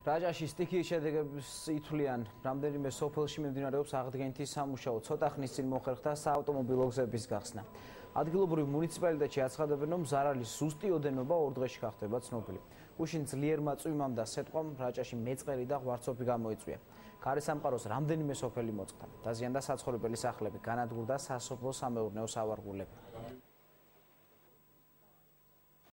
რაჭაში სტიქიის შედეგების ითვლიან, რამდენიმე სოფელში მიმდინარეობს აღდგენითი სამუშაო. ცოტა ხნის წინ მოხერხდა საავტომობილო გზების გახსნა. ადგილობრივ მუნიციპალიტეტში აცხადებენ, რომ ზარალის ზუსტი ოდენობა 2 დღეში გახდება ცნობილი. გუშინ ძლიერმა წვიმამ და სეტყვამ რაჭაში მეწყერი და ღვარცოფი გამოიწვია. გარესამყაროს რამდენიმე სოფელი მოწყდა. დაზიანდა საცხოვრებელი სახლები, განადგურდა სასოფლო-სამეურნეო სავარგულები.